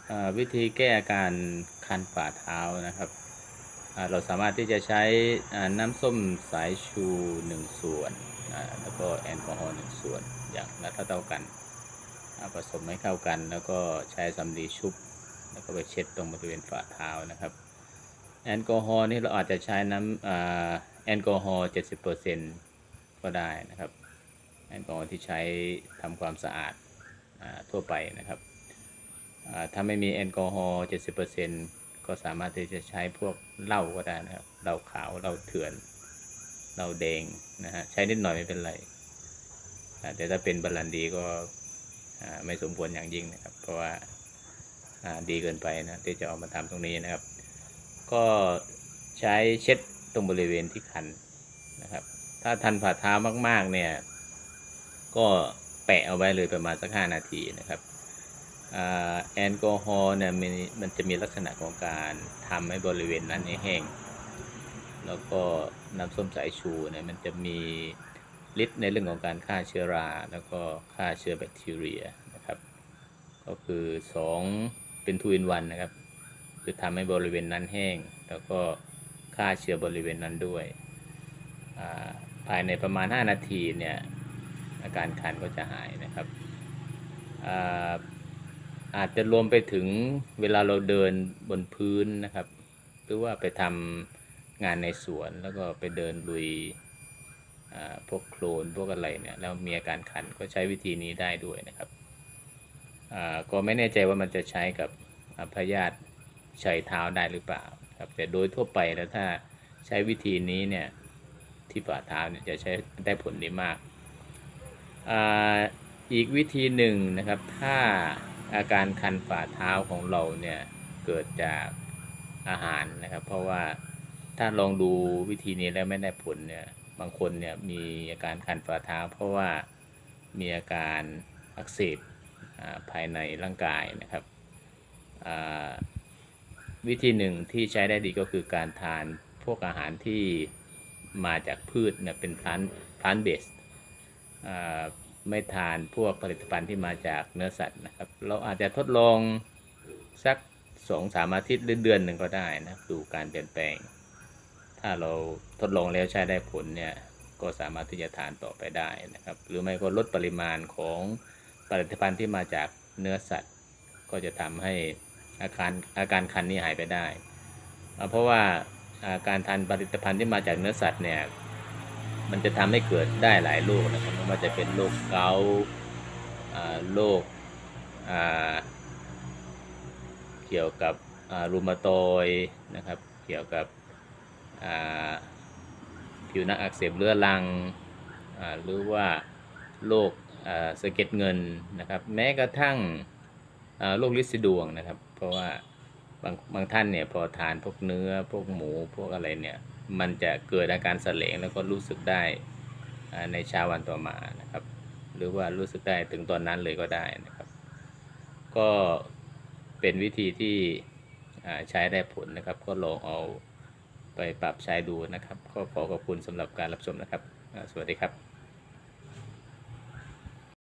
วิธีแก้อาการคันฝ่าเท้านะครับเราสามารถที่จะใช้น้ำส้มสายชู1ส่วนแล้วก็แอลกอฮอล์1ส่วนอย่างละเท่ากันผสมให้เข้ากันแล้วก็ใช้สำลีชุบแล้วก็ไปเช็ดตรงบริเวณฝ่าเท้านะครับแอลกอฮอล์นี่เราอาจจะใช้น้ำแอลกอฮอล์70%ก็ได้นะครับแอลกอฮอล์ที่ใช้ทำความสะอาดทั่วไปนะครับถ้าไม่มีแอลกอฮอล์70%ก็สามารถที่จะใช้พวกเหล้าก็ได้นะครับเหล้าขาวเหล้าเถื่อนเหล้าแดงนะฮะใช้นิดหน่อยไม่เป็นไรแต่ถ้าเป็นบรันดีก็ไม่สมควรอย่างยิ่งนะครับเพราะว่าดีเกินไปนะที่จะเอามาทำตรงนี้นะครับก็ใช้เช็ดตรงบริเวณที่คันนะครับถ้าทันฝ่าเท้ามากๆเนี่ยก็แปะเอาไว้เลยประมาณสัก5 นาทีนะครับแอลกอฮอล์เนี่ยมันจะมีลักษณะของการทำให้บริเวณนั้นแห้งแล้วก็น้ำส้มสายชูเนี่ยมันจะมีฤทธิ์ในเรื่องของการฆ่าเชื้อราแล้วก็ฆ่าเชื้อแบคทีเรียนะครับก็คือ2เป็น2 in 1นะครับคือทำให้บริเวณนั้นแห้งแล้วก็ฆ่าเชื้อบริเวณนั้นด้วยภายในประมาณ5 นาทีเนี่ยอาการคันก็จะหายนะครับอาจจะรวมไปถึงเวลาเราเดินบนพื้นนะครับหรือว่าไปทำงานในสวนแล้วก็ไปเดินลุยพวกโคลนพวกอะไรเนี่ยแล้วมีอาการคันก็ใช้วิธีนี้ได้ด้วยนะครับก็ไม่แน่ใจว่ามันจะใช้กับพยาธิชัยเท้าได้หรือเปล่าครับแต่โดยทั่วไปแล้วถ้าใช้วิธีนี้เนี่ยที่ฝ่าเท้าเนี่ยจะใช้ได้ผลดีมากอีกวิธีหนึ่งนะครับถ้าอาการคันฝ่าเท้าของเราเนี่ยเกิดจากอาหารนะครับเพราะว่าถ้าลองดูวิธีนี้แล้วไม่ได้ผลเนี่ยบางคนเนี่ยมีอาการคันฝ่าเท้าเพราะว่ามีอาการอักเสบภายในร่างกายนะครับวิธีหนึ่งที่ใช้ได้ดีก็คือการทานพวกอาหารที่มาจากพืชเนี่ยเป็นplant based ไม่ทานพวกผลิตภัณฑ์ที่มาจากเนื้อสัตว์นะครับเราอาจจะทดลองสัก2-3 อาทิตย์หรือเดือนหนึ่งก็ได้นะดูการเปลี่ยนแปลงถ้าเราทดลองแล้วใช้ได้ผลเนี่ยก็สามารถที่จะทานต่อไปได้นะครับหรือไม่ก็ลดปริมาณของผลิตภัณฑ์ที่มาจากเนื้อสัตว์ก็จะทำให้อาการคันนี้หายไปได้เพราะว่าการทานผลิตภัณฑ์ที่มาจากเนื้อสัตว์เนี่ยมันจะทำให้เกิดได้หลายโรคนะครับไม่ว่าจะเป็นโรคเกาต์โรคเกี่ยวกับรูมาตอยด์นะครับเกี่ยวกับผิวหนังอักเสบเรื้อรังหรือว่าโรคสะเก็ดเงินนะครับแม้กระทั่งโรคลินสีดวงนะครับเพราะว่าบางท่านเนี่ยพอทานพวกเนื้อพวกหมูพวกอะไรเนี่ยมันจะเกิดอาการเสลงแล้วก็รู้สึกได้ในเช้าวันต่อมานะครับหรือว่ารู้สึกได้ถึงตอนนั้นเลยก็ได้นะครับก็เป็นวิธีที่ใช้ได้ผลนะครับก็ลองเอาไปปรับใช้ดูนะครับก็ขอขอบคุณสำหรับการรับชมนะครับสวัสดีครับ